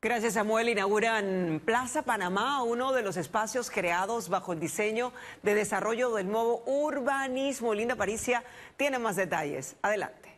Gracias, Samuel. Inauguran Plaza Panamá, uno de los espacios creados bajo el diseño de desarrollo del nuevo urbanismo. Linda Paricia tiene más detalles. Adelante.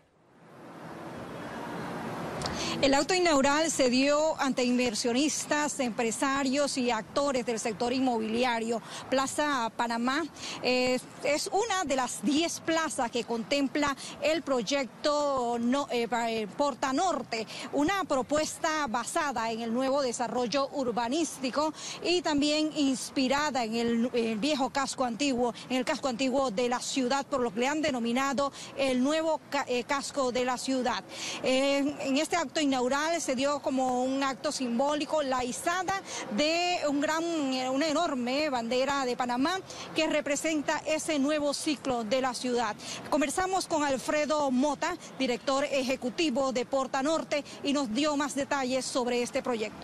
El acto inaugural se dio ante inversionistas, empresarios y actores del sector inmobiliario. Plaza Panamá es una de las 10 plazas que contempla el proyecto Porta Norte, una propuesta basada en el nuevo desarrollo urbanístico y también inspirada en el viejo casco antiguo, en el casco antiguo de la ciudad, por lo que le han denominado el nuevo casco de la ciudad. En este acto inaugural se dio como un acto simbólico la izada de una enorme bandera de Panamá que representa ese nuevo ciclo de la ciudad. Conversamos con Alfredo Mota, director ejecutivo de Porta Norte, y nos dio más detalles sobre este proyecto.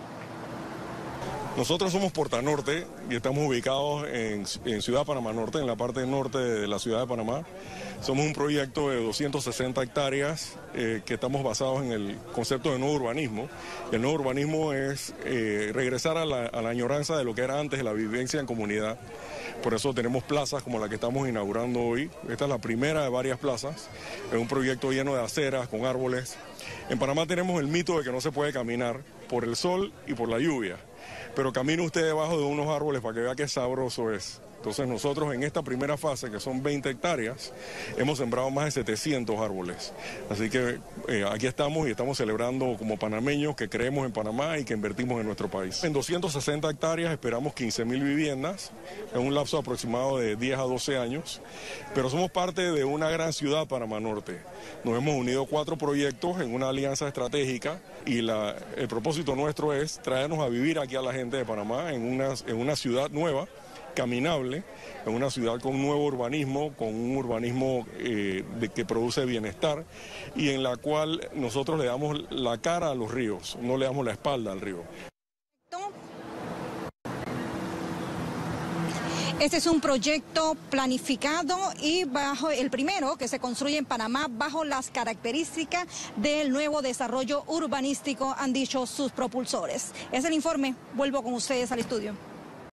Nosotros somos Porta Norte y estamos ubicados en Ciudad Panamá Norte, en la parte norte de la ciudad de Panamá. Somos un proyecto de 260 hectáreas que estamos basados en el concepto de nuevo urbanismo. El nuevo urbanismo es regresar a la añoranza de lo que era antes de la vivencia en comunidad. Por eso tenemos plazas como la que estamos inaugurando hoy. Esta es la primera de varias plazas. Es un proyecto lleno de aceras, con árboles. En Panamá tenemos el mito de que no se puede caminar por el sol y por la lluvia. Pero camine usted debajo de unos árboles para que vea qué sabroso es. Entonces nosotros en esta primera fase, que son 20 hectáreas, hemos sembrado más de 700 árboles. Así que aquí estamos y estamos celebrando como panameños que creemos en Panamá y que invertimos en nuestro país. En 260 hectáreas esperamos 15.000 viviendas, en un lapso aproximado de 10 a 12 años, pero somos parte de una gran ciudad, Panamá Norte. Nos hemos unido 4 proyectos en una alianza estratégica y el propósito nuestro es traernos a vivir aquí a la gente de Panamá en una ciudad nueva, caminable, en una ciudad con un nuevo urbanismo, con un urbanismo que produce bienestar y en la cual nosotros le damos la cara a los ríos, no le damos la espalda al río. Este es un proyecto planificado y el primero que se construye en Panamá bajo las características del nuevo desarrollo urbanístico, han dicho sus propulsores. Es el informe, vuelvo con ustedes al estudio.